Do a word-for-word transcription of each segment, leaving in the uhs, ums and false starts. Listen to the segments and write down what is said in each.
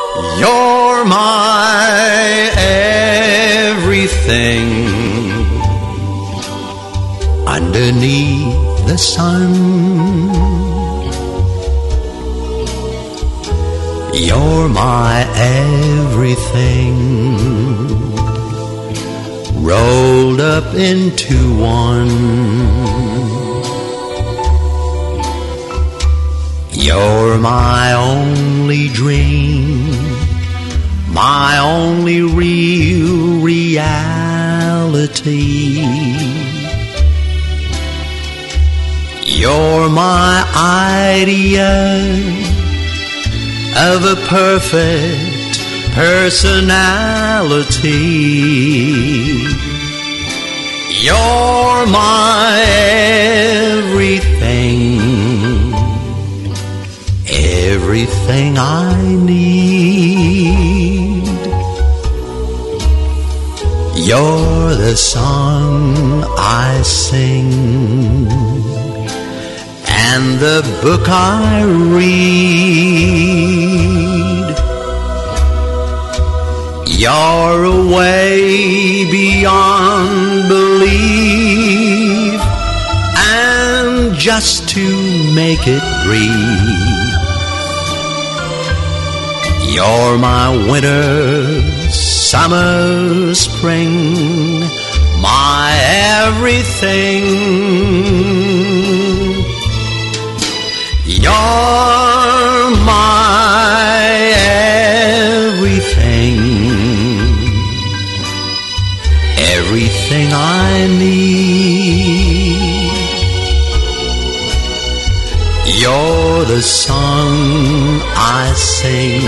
You're my everything underneath the sun. You're my everything rolled up into one. You're my only dream, my only real reality. You're my idea of a perfect personality. You're my everything, everything I need. You're the song I sing and the book I read. You're a way beyond belief, and just to make it breathe. You're my winter, summer, spring, my everything. You're my everything, everything I need. You're the song I sing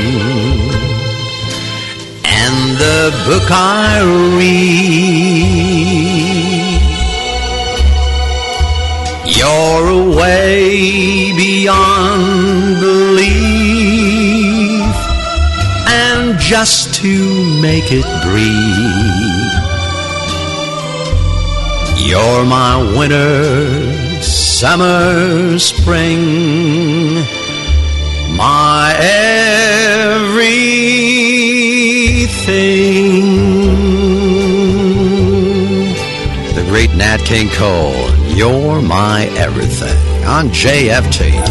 and the book I read. You're a way beyond belief, and just to make it breathe. You're my winter, summer, spring, my everything. The great Nat King Cole, you're my everything, on J F T.